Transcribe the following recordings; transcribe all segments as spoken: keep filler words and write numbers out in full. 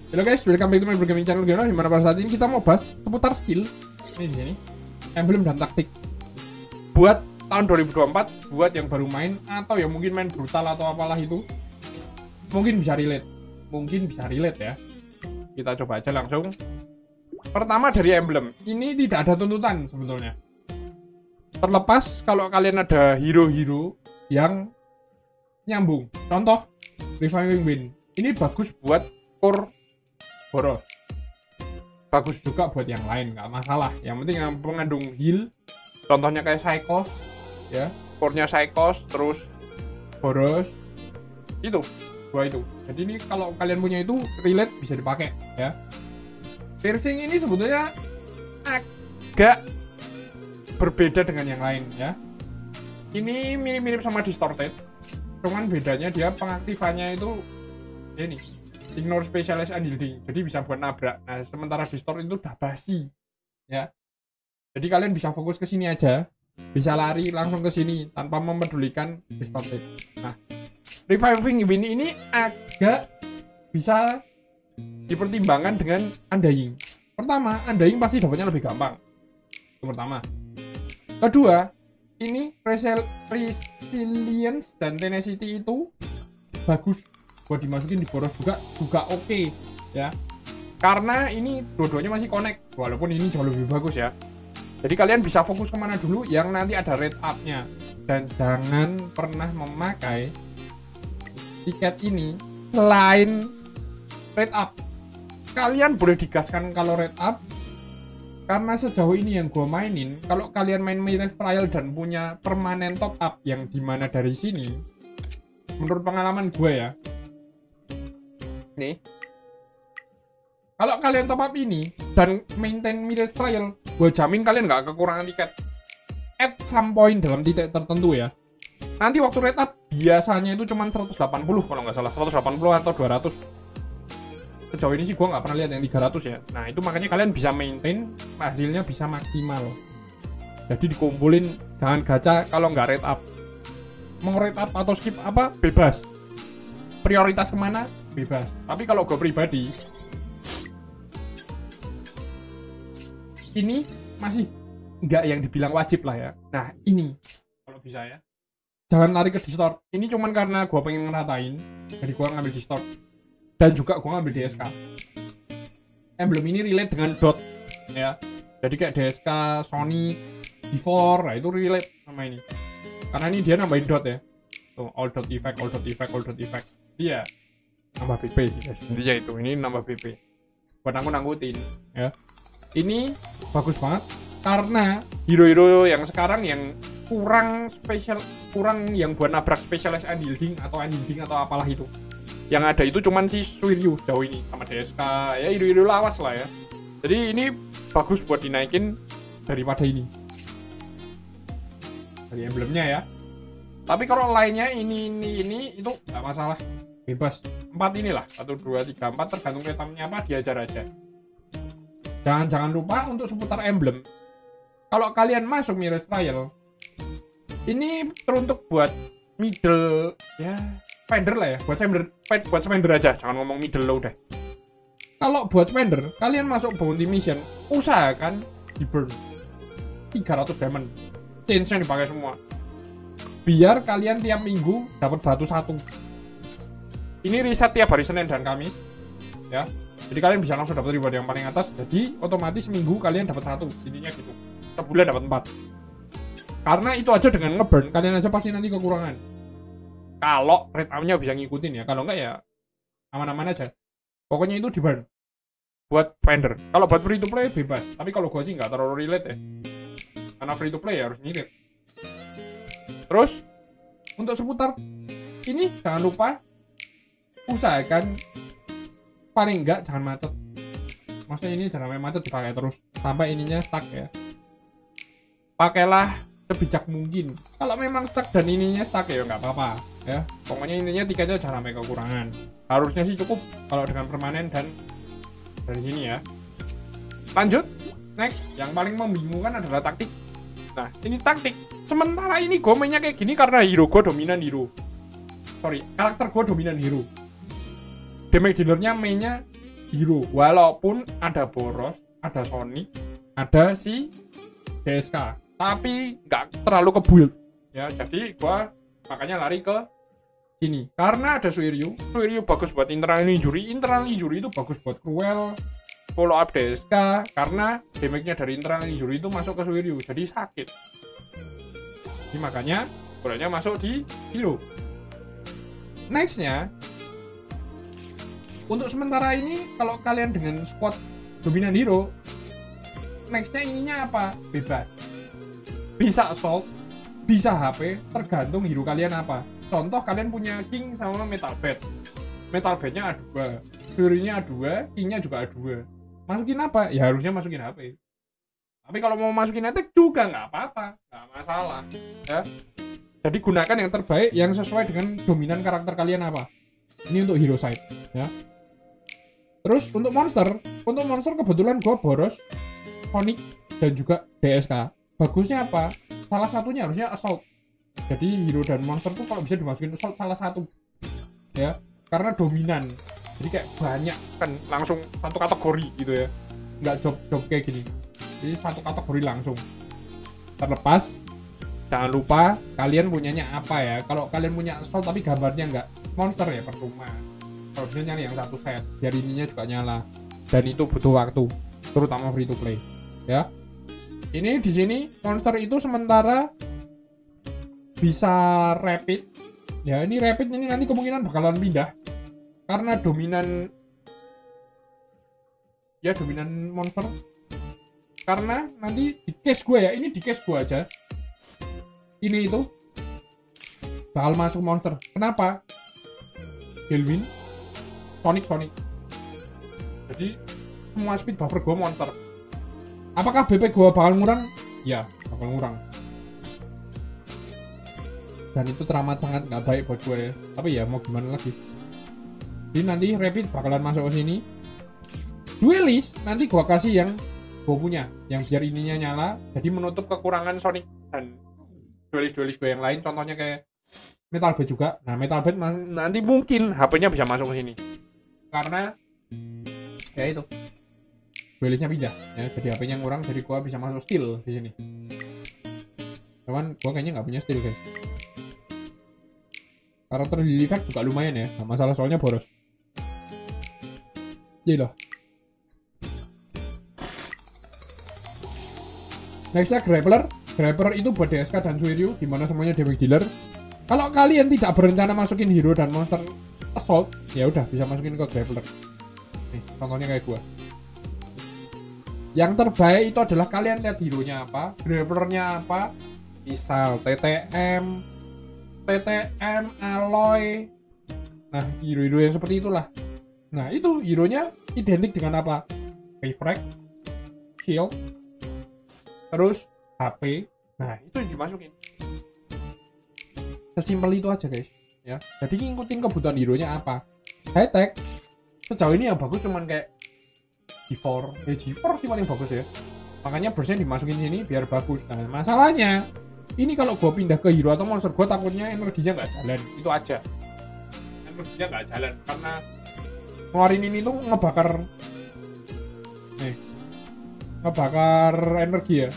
Halo guys, welcome back to my gaming channel Geno. Dimana pada saat ini kita mau bahas seputar skill ini di sini, emblem dan taktik buat tahun dua ribu dua puluh empat, buat yang baru main atau yang mungkin main brutal atau apalah itu, mungkin bisa relate, mungkin bisa relate ya. Kita coba aja langsung. Pertama dari emblem, ini tidak ada tuntutan sebetulnya. Terlepas kalau kalian ada hero-hero yang nyambung. Contoh, Reviving Wind. Ini bagus buat core boros. Bagus juga buat yang lain, nggak masalah. Yang penting yang mengandung heal. Contohnya kayak Psychos, ya. Core-nya Psychos, terus boros. Itu, dua itu. Jadi ini kalau kalian punya itu, relate bisa dipakai, ya. Piercing ini sebetulnya agak berbeda dengan yang lain, ya. Ini mirip-mirip sama Distorted. Cuman bedanya dia pengaktifannya itu ya ini ignore specialized unyielding, jadi bisa buat nabrak. Nah sementara distort itu udah basi ya, jadi kalian bisa fokus ke sini aja, bisa lari langsung ke sini tanpa mempedulikan distorted. Nah Reviving Wind ini agak bisa dipertimbangkan dengan Undying. Pertama, Undying pasti dapatnya lebih gampang, itu pertama. Kedua, ini resilience dan tenacity itu bagus buat dimasukin di boros juga, juga oke okay, ya. Karena ini dua-duanya masih connect, walaupun ini jauh lebih bagus ya. Jadi kalian bisa fokus kemana dulu yang nanti ada rate up-nya. Dan jangan pernah memakai tiket ini selain rate up. Kalian boleh digaskan kalau rate up, karena sejauh ini yang gue mainin, kalau kalian main Mirage Trial dan punya permanen top up yang dimana dari sini, menurut pengalaman gue ya, nih, kalau kalian top up ini dan maintain Mirage Trial, gue jamin kalian nggak kekurangan tiket. At some point dalam titik tertentu ya. Nanti waktu rate up biasanya itu cuma seratus delapan puluh kalau nggak salah, seratus delapan puluh atau dua ratus. Sejauh ini sih gue nggak pernah lihat yang tiga ratus ya. Nah itu makanya kalian bisa maintain, hasilnya bisa maksimal. Jadi dikumpulin, jangan gacha kalau nggak rate up. Mau rate up atau skip apa bebas, prioritas kemana bebas. Tapi kalau gue pribadi, ini masih nggak yang dibilang wajib lah ya. Nah ini kalau bisa ya, jangan lari ke distort. Ini cuman karena gue pengen ngeratain, jadi gue ngambil distort. Dan juga gue ngambil D S K. Emblem ini relate dengan dot ya. Jadi kayak D S K, Sony, Before, nah itu relate sama ini. Karena ini dia nambahin dot ya. Tuh, all dot effect, all dot effect, all dot effect. Dia nambah B P sih guys. Intinya itu, ini nambah B P. Buat angkut-angkutin ya. Ini bagus banget karena hero-hero yang sekarang yang kurang spesial, kurang yang buat nabrak specialized unyielding atau unyielding atau apalah itu. Yang ada itu cuman si Suiryu sejauh ini sama D S K ya, hero-hero lawas lah ya. Jadi ini bagus buat dinaikin daripada ini dari emblemnya ya. Tapi kalau lainnya ini ini ini itu nggak masalah, bebas. Empat inilah, satu dua tiga empat tergantung retamnya apa, diajar aja. Jangan jangan lupa untuk seputar emblem. Kalau kalian masuk Mirage Trial, ini teruntuk buat middle ya, spender lah ya, buat spender, buat spender aja, jangan ngomong middle lo udah. Kalau buat spender, kalian masuk bounty mission, usahakan di burn tiga ratus diamond, change-nya dipakai semua, biar kalian tiap minggu dapat batu satu. Ini reset tiap hari Senin dan Kamis, ya. Jadi kalian bisa langsung dapat reward yang paling atas, jadi otomatis minggu kalian dapat satu, intinya gitu. Sebulan dapat empat. Karena itu aja dengan ngeburn, kalian aja pasti nanti kekurangan. Kalau rate up-nya bisa ngikutin ya, kalau enggak ya aman-aman aja. Pokoknya itu di burn buat spender. Kalau buat free to play bebas, tapi kalau gua sih nggak terlalu relate ya, karena free to play ya harus ngirit. Terus untuk seputar ini jangan lupa usahakan paling enggak jangan macet. Maksudnya ini jangan sampai macet, dipakai terus sampai ininya stuck ya. Pakailah sebijak mungkin. Kalau memang stuck dan ininya stuck ya nggak apa-apa ya. Pokoknya intinya tiketnya jangan sampai kekurangan. Harusnya sih cukup kalau dengan permanen dan dari sini ya. Lanjut, next, yang paling membingungkan adalah taktik. Nah, ini taktik. Sementara ini gue mainnya kayak gini karena hero gue dominan hero. Sorry, karakter gue dominan hero. Damage dealernya mainnya hero, walaupun ada Boros, ada Sonic, ada si D S K, tapi nggak terlalu ke build ya. Jadi gua makanya lari ke sini karena ada Suiryu. Suiryu bagus buat internal injury, internal injury itu bagus buat Cruel, follow up D S K, karena damage-nya dari internal injury itu masuk ke Suiryu, jadi sakit. Jadi makanya bolanya masuk di hero. Nextnya, untuk sementara ini kalau kalian dengan squad dominan hero, nextnya ininya apa? Bebas. Bisa assault, bisa H P, tergantung hero kalian apa. Contoh kalian punya King sama Metal Bed. Metal Bednya A dua, Fury-nya A dua, King-nya juga A dua. Masukin apa? Ya harusnya masukin H P. Tapi kalau mau masukin attack juga nggak apa-apa, nggak masalah. Ya. Jadi gunakan yang terbaik yang sesuai dengan dominan karakter kalian apa. Ini untuk hero side, ya. Terus untuk monster, untuk monster kebetulan gue Boros, Sonic, dan juga D S K. Bagusnya apa? Salah satunya harusnya assault. Jadi hero dan monster tuh kalau bisa dimasukin assault salah satu, ya, karena dominan. Jadi kayak banyak kan langsung satu kategori gitu ya, nggak job-job kayak gini. Jadi satu kategori langsung. Terlepas, jangan lupa kalian punyanya apa ya. Kalau kalian punya assault tapi gambarnya nggak monster ya percuma. Kalau bisa nyari yang satu set, biar ininya juga nyala. Dan itu butuh waktu, terutama free to play. Ya. Ini di sini monster itu sementara bisa rapid. Ya, ini rapid ini nanti kemungkinan bakalan pindah. Karena dominan ya dominan monster. Karena nanti di case gue ya, ini di case gue aja. Ini itu bakal masuk monster. Kenapa? Gelwin, Sonic, Sonic. Jadi semua speed buffer gue monster. Apakah B P gue bakal ngurang? Ya, bakal ngurang. Dan itu teramat sangat nggak baik buat gue ya. Tapi ya mau gimana lagi. Jadi nanti rapid bakalan masuk ke sini. Duelist nanti gue kasih yang gue punya, yang biar ininya nyala, jadi menutup kekurangan Sonic dan duelist-duelist gue yang lain. Contohnya kayak Metal Bed juga. Nah, Metal Bed nanti mungkin H P-nya bisa masuk ke sini. Karena ya itu. Duelistnya pindah ya, jadi H P-nya ngurang, jadi gua bisa masuk steel di sini. Cuman gua kayaknya nggak punya steel, guys. Karakter Lily Effect juga lumayan ya, nggak masalah soalnya Boros. Jadi loh. Nextnya Grappler. Grappler itu buat D S K dan Suiryu, dimana semuanya damage dealer. Kalau kalian tidak berencana masukin hero dan monster assault, ya udah bisa masukin ke Grappler. Nih, contohnya kayak gua. Yang terbaik itu adalah kalian lihat hero-nya apa, grapplernya apa, misal T T M, T T M, Aloy. Nah, hero-hero yang seperti itulah. Nah, itu hero-nya identik dengan apa? Refract, shield, terus H P. Nah, itu yang dimasukin. Sesimpel itu aja, guys. Ya. Jadi ngikutin kebutuhan hero-nya apa. High tech sejauh ini yang bagus cuman kayak G four, eh, G four sih paling bagus ya. Makanya burstnya dimasukin sini biar bagus. Nah, masalahnya ini kalau gue pindah ke hero atau monster, gue takutnya energinya nggak jalan. Itu aja. Energinya nggak jalan karena ngeluarin ini tuh ngebakar, nih, ngebakar energi ya.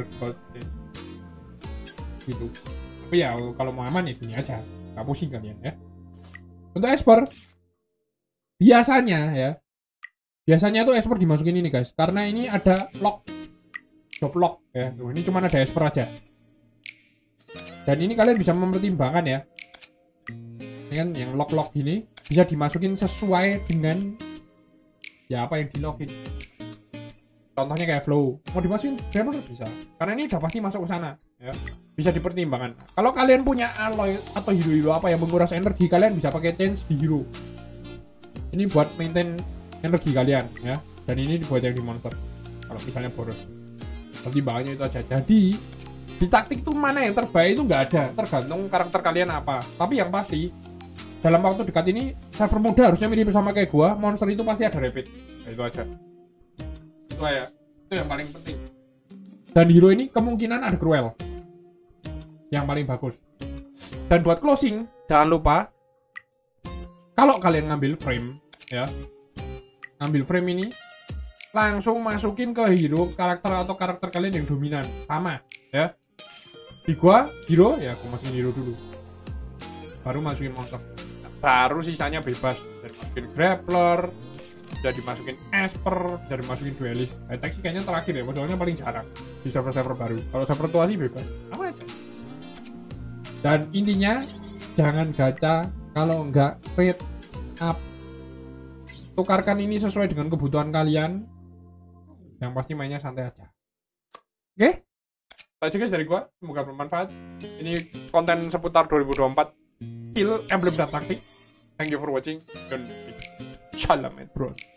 Gitu. Tapi ya kalau mau aman ya gini aja. Nggak pusing kalian ya. Untuk Esper, biasanya ya. Biasanya tuh Esper dimasukin ini, guys, karena ini ada lock, job lock ya. Tuh, ini cuma ada Esper aja. Dan ini kalian bisa mempertimbangkan ya. Ini kan yang lock-lock gini bisa dimasukin sesuai dengan ya apa yang di login. Contohnya kayak flow, mau dimasukin Grappler bisa, karena ini udah pasti masuk ke sana ya. Bisa dipertimbangkan. Kalau kalian punya Aloy atau hero-hero apa yang menguras energi, kalian bisa pakai change di hero. Ini buat maintain energi kalian ya, dan ini dibuat yang di monster. Kalau misalnya Boros, pertimbangannya itu aja. Jadi di taktik tuh mana yang terbaik itu nggak ada, tergantung karakter kalian apa. Tapi yang pasti dalam waktu dekat ini server muda harusnya mirip sama kayak gua, monster itu pasti ada rapid. Nah, itu aja. Itu ya, itu yang paling penting. Dan hero ini kemungkinan ada Cruel yang paling bagus. Dan buat closing, jangan lupa kalau kalian ngambil frame ya, ambil frame ini, langsung masukin ke hero karakter atau karakter kalian yang dominan. Sama ya. Di gua hero ya, aku masukin hero dulu. Baru masukin monster. Nah, baru sisanya bebas. Bisa dimasukin grappler, bisa dimasukin esper, bisa dimasukin duelist. Attack sih kayaknya terakhir ya, soalnya paling jarang di server-server baru. Kalau server tua sih bebas. Apa aja. Dan intinya jangan gacha kalau enggak rate up. Tukarkan ini sesuai dengan kebutuhan kalian. Yang pasti mainnya santai aja. Oke? Okay? Aja guys dari gua, semoga bermanfaat. Ini konten seputar dua ribu dua puluh empat skill emblem dan taktik. Thank you for watching dan salam bros.